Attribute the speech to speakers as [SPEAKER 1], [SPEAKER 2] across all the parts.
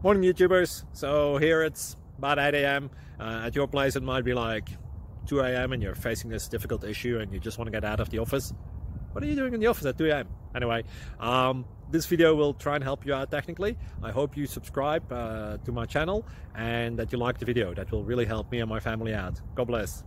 [SPEAKER 1] Morning YouTubers. So here it's about 8 a.m. At your place it might be like 2 a.m. and you're facing this difficult issue and you just want to get out of the office. What are you doing in the office at 2 a.m.? Anyway, this video will try and help you out technically. I hope you subscribe to my channel and that you like the video. That will really help me and my family out. God bless.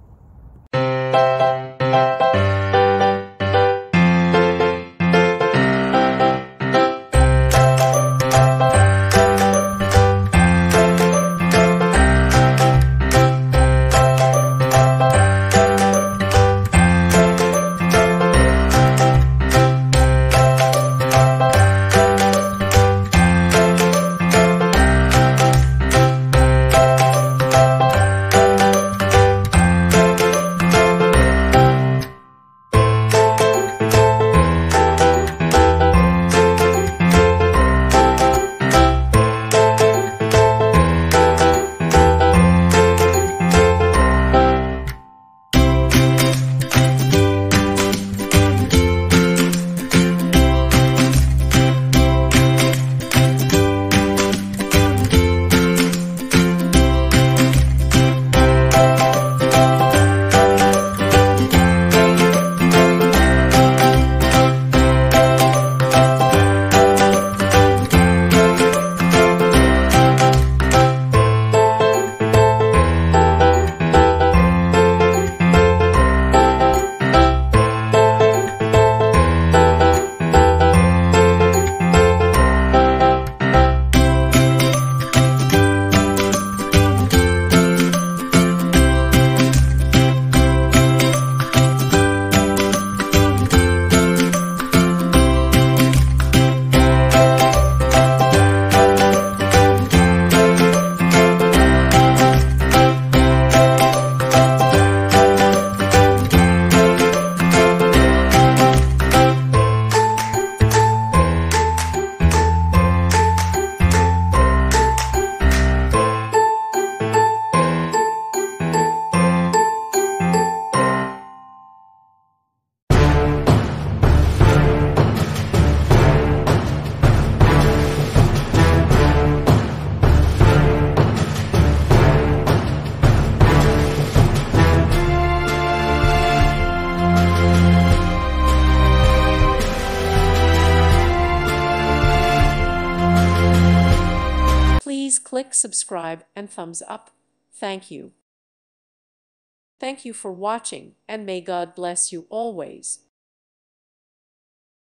[SPEAKER 2] Please click subscribe and thumbs up. Thank you. Thank you for watching, and may God bless you always.